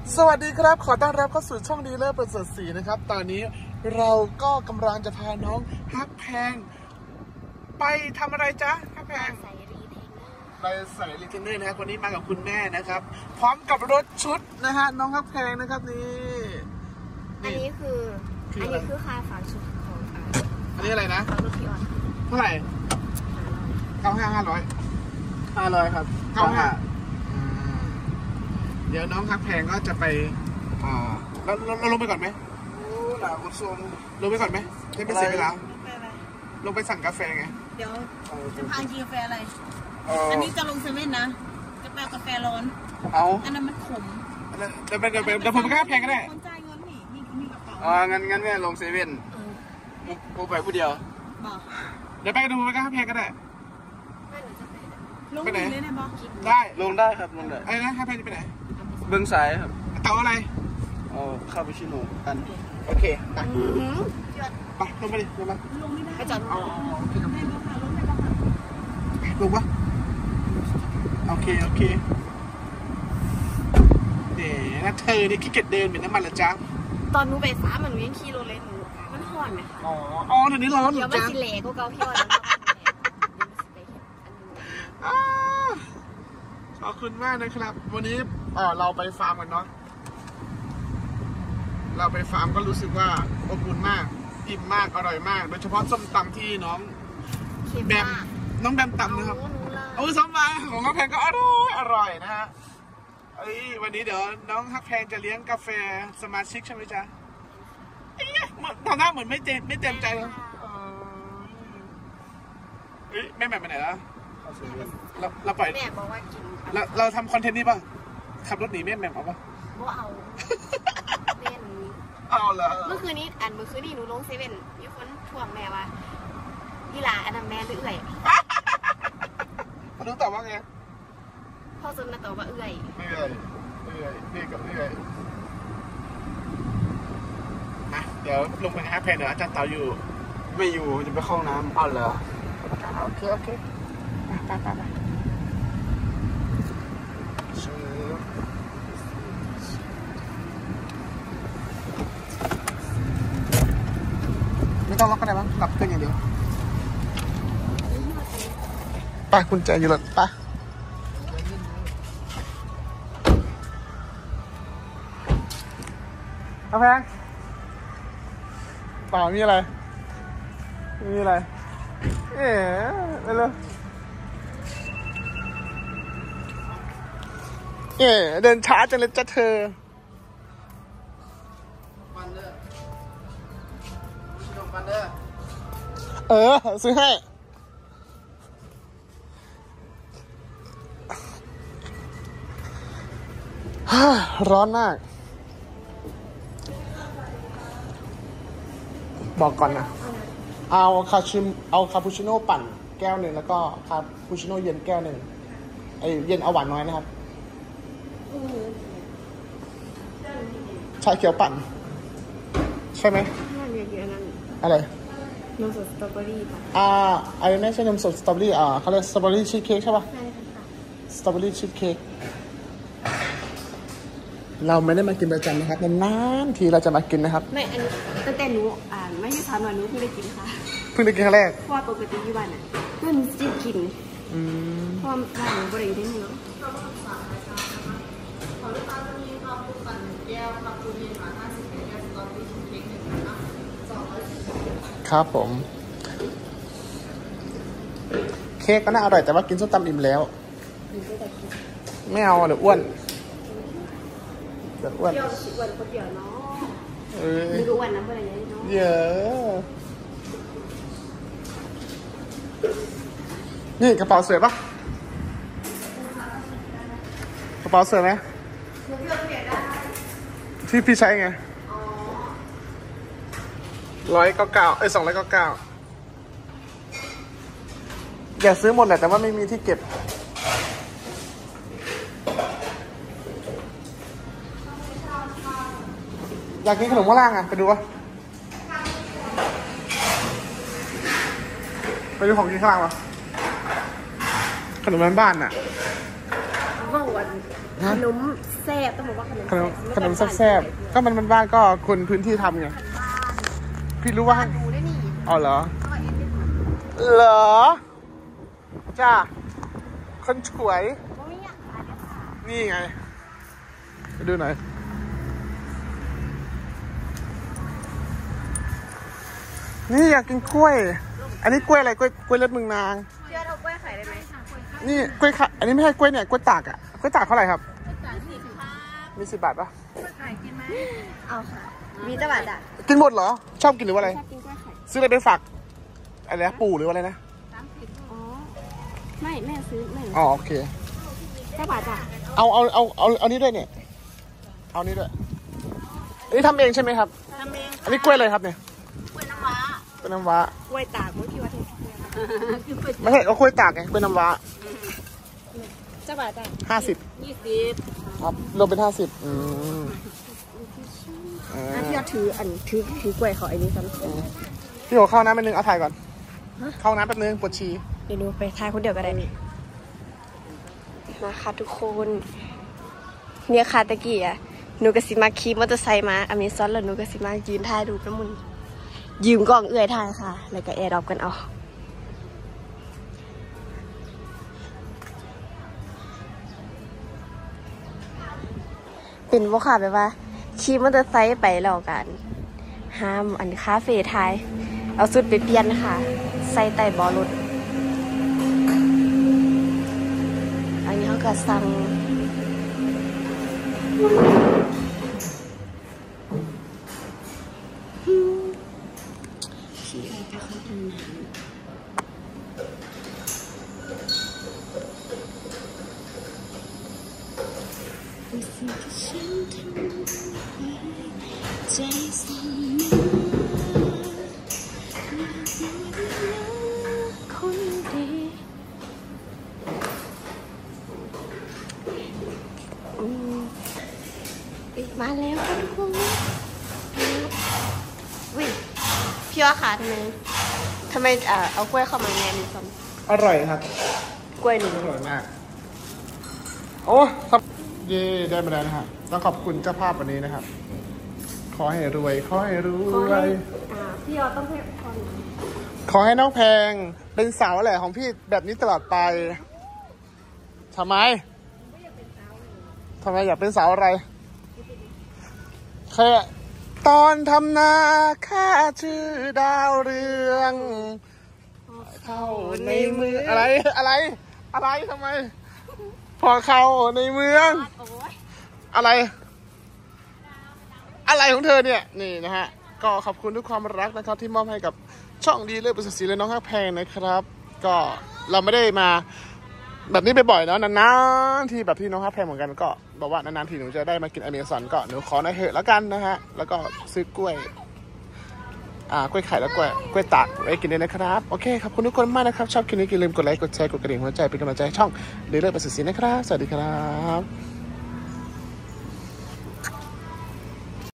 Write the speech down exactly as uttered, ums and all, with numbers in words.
สวัสดีครับขอต้อนรับเข้าสู่ช่องดีเลิศประเสริฐศรีนะครับตอนนี้เราก็กำลังจะพาน้องฮักแพงไปทำอะไรจ๊ะฮักแพงไปใส่รีเทนเนอร์นะครับวันนี้มากับคุณแม่นะครับพร้อมกับรถชุดนะฮะน้องฮักแพงนะครับนี่อันนี้คืออันนี้คือค่าฝากชุดของอันนี้อะไรนะรถพี่ออนเท่าไหร่เก้าห้าห้าร้อยห้าร้อยครับเก้าห้าเดี๋ยวน้องฮักแพงก็จะไปอ่าเราเราลงไปก่อนไหมหนาคุณส้มลงไปก่อนไหมจะไม่เสียเวลาลงไปสั่งกาแฟไงเดี๋ยวจะพากินกาแฟอะไรอันนี้จะลงเซเว่นนะจะแปลกาแฟร้อนเอาอันนั้นมันขมเดี๋ยวเดี๋ยวเดี๋ยวผมไปกาแฟก็ได้คนจ่ายเงินนี่นี่นี่กระเป๋าอ๋องั้นงั้นแม่ลงเซเว่นกูไปผู้เดียวเดี๋ยวไปกันดูไปกาแฟก็ได้ลงไปไหนได้ลงได้ครับลงได้ไอ้นะฮักแพงจะไปไหนเบื้องซ้ายครับเต๋าอะไรเอาคาปูชิโน่กันโอเคไปไปลงไปดิลงมาลงไม่ได้ไปจอดรถลงปะโอเคโอเคเดี๋ยวนะเธอนี่ขี้เกียจเดินเหมือนน้ำมันละจ๊ะตอนหนูไปฟ้ามันหนูยังขี่รถเลยหนูมันห่อนไหมอ๋ออ๋อเดี๋ยวนี้ร้อนเดี๋ยวมันสิเละก็เกาพี่ออนขอบคุณมากนะครับวันนี้เออเราไปฟาร์มกันเนาะเราไปฟาร์มก็รู้สึกว่าอบอุ่นมากอิ่มมากอร่อยมากโดยเฉพาะส้มตำที่น้องแบมน้องแบมตำนะครับโอ้ส้มตำของน้องแพงก็อร่อยอร่อยนะฮะเอ้ยวันนี้เดี๋ยวน้องฮักแพงจะเลี้ยงกาแฟสมาชิกใช่ไหมจ๊ะเอ๊ะตอนหน้าเหมือนไม่เต็มไม่เต็มใจเลยเฮ้ยแม่แม่ไปไหนแล้วเราเราปล่อยแม่บอกว่ากินเราเราทำคอนเทนต์นี้ป่ะขับรถหนีแม่แม่เอาป่ะบ่เอาแม่หนูเอาเหรอเมื่อคืนนี้อันเมื่อคืนนี้หนูลงเซเว่นมีคนทวงแม่ว่าพี่ลาอันนั้นแม่หรือเอื่อยเขาต้องตอบว่าไงพ่อจนมาตอบว่าเอื่อยเอื่อยเอื่อยนี่กับเอื่อยนะเดี๋ยวลงไปฮักแพงเดี๋ยวอาจารย์เต๋าอยู่ไม่อยู่จะไปเข้าน้ำเอาเหรอโอเคโอเคไปไปไปไม่ต้องล็อกก็ได้มั้งหลับเพื่อนอย่างเดียวไปกุญแจอยู่รถไปเอาแพงเปล่ามีอะไรมีอะไรเอ๋ไปเลยเอ๋เดินช้าจังเลยจ้ะเธอเออซื้อให้ร้อนมากบอกก่อนนะเอาคาชิมเอาคาปูชิโน่ปั่นแก้วหนึ่งแล้วก็คาปูชิโน่เย็นแก้วหนึ่งไอเย็นเอาหวานน้อยนะครับชาเขียวปั่นใช่ไหมอะไรนมสดสตรอเบอรี่ป่ะอ่าไอ้ไม่ใช่นมสดสตรอเบอรี่อ่าเขาเรียกสตรอเบอรี่ชีสเค้กใช่ป่ะใช่ค่ะสตรอเบอรี่ชีสเค้กเราไม่ได้มากินประจำนะครับนานๆทีเราจะมากินนะครับไม่อันนี้ตั้งแต่หนูอ่านไม่ใช่สามวันหนูเพิ่งได้กินค่ะเพิ่งได้กินครั้งแรกเพราะว่าปกติที่บ้านอ่ะเพิ่งจะกินอืมเพราะว่าบ้านหนูบริเวณนี้เนาะครับผมเค้กก็น่าอร่อยแต่ว่ากินส้มตำอิ่มแล้วไม่เอาเดี๋ยวอ้วนเดี๋ยวอ้วนเดี๋ยวอ้วนคนเดียวเนาะเออมีอ้วนน้ำอะไรเนาะเยอะนี่กระเป๋าสวยปะกระเป๋าสวยไหมที่พี่ใช้ไงร้อยเก้าเก้าเอ้ยสองร้อยเก้าเก้าอยากซื้อหมดแหละแต่ว่าไม่มีที่เก็บอยากกินขนมข้างล่างอ่ะไปดูวะไปดูของกินข้างล่างวะขนมบ้านๆน่ะว่าวันขนมแซ่บต้องบอกว่าขนมขนมขนมแซ่บๆก็มันมันบ้านก็คนพื้นที่ทำไงพี่รู้ว่าดูได้นี่อ๋อเหรอเหรอจ้าคนสวยไม่อยากขายเลยค่ะนี่ไงไปดูหน่อยนี่อยากกินกล้วย อันนี้กล้วยอะไรกล้วยกล้วยเลือดมึงนางเชื่อเอากล้วยขายได้ไหมนี่กล้วยค่ะอันนี้ไม่ใช่กล้วยเนี่ยกล้วยตากอ่ะกล้วยตากเท่าไหร่ครับมีสิบบาทปะเอาค่ะมีจังหวัดอ่ะกินหมดเหรอชอบกินหรือว่าอะไรชอบกินกล้วยไข่ซื้ออะไรไปฝากอะไรนะปู่หรือว่าอะไรนะอ๋อไม่แม่ซื้อแม่อ๋อโอเคจังหวัดอ่ะเอาเอาเอาเอาเอานี้ด้วยเนี่ยเอานี้ด้วยอันนี้ทำเองใช่ไหมครับทำเองอันนี้กล้วยอะไรครับเนี่ยกล้วยน้ำว้ากล้วยน้ำว้ากล้วยตากกล้วยที่วัดเทพไม่ใช่ก็กล้วยตากไงกล้วยน้ำว้าจังหวัดอ่ะห้าสิบยี่สิบครับรวมเป็นห้าสิบอืมอ่าที่เราถืออันถือถือกล้วยเขาไอ้นี่ซ้ำพี่โอเข้าน้ำแป๊บนึงเอาถ่ายก่อนเข้าน้ำแป๊บนึงปวดฉี่เดี๋ยวหนูไปทายคนเดียวก็ได้นะคะทุกคนเนี่ยค่ะตะกี้อ่ะหนูกับสิมาขี่มอเตอร์ไซค์มาอเมซอนแล้วหนูกับสิมายืนถ่ายรูปน้ำมันยืมกล้องเอื้อยถ่ายค่ะแล้วก็แอร์ดรอปกันเอาเป็นว่าค่ะแบบว่าขี่มอเตอร์ไซค์ไปแล้วกันห้ามอันคาเฟ่ถ่ายเอาสุดไปเปลี่ยนค่ะใส่ใต้เบาะรถอันนี้เขาก็สั่งขี่ไปไปเข้าห้องน้ำดูสิที่ฉันทำไปใจสั่นคนดีอืมมาแล้วค่ะทุกคนวิพี่ว่าค่ะทำไมทำไมเอ่อเอากล้วยเข้ามาในนี้ซ้อร่อยครับำกล้วยหนูอร่อยมากโอ้ครับเย่ได้มาแล้วนะฮะต้องขอบคุณเจ้าภาพวันนี้นะครับขอให้รวยขอให้รขอวให้ยอ่าพี่เราต้องให้พรขอให้น้องแพงเป็นสาวแหละของพี่แบบนี้ตลอดไปทำไมทำไมอยากเป็นสาวอะไรแค่ตอนทำนาค่าชื่อดาวเรืองเข้าในเมืองอะไรอะไร อะไรทำไม พอเข้าในเมืองโอ้ยอะไร อะไรของเธอเนี่ยนี่นะฮะก็ขอบคุณทุกความรักนะครับที่มอบให้กับช่องดีเลิศประเสริฐศรีและน้องฮักแพงนะครับ ก็เราไม่ได้มาแบบนี้บ่อยๆเนาะนานๆที่แบบที่น้องฮักแพงเหมือนกันก็บอกว่านานๆทีหนูจะได้มากินอเมซอนก็หนูขอหน่อยเถอะแล้วกันนะฮะแล้วก็ซื้อกล้วยอ่ากล้วยไข่แล้วกล้วยกล้วยตากไว้กินด้วยนะครับโอเคขอบคุณทุกคนมากนะครับชอบคลิปนี้อย่าลืมกดไลค์กดแชร์กดกระดิ่งหัวใจเป็นกำลังใจให้ช่องดีเลิศประเสริฐศรีนะครับสวัสดีครับ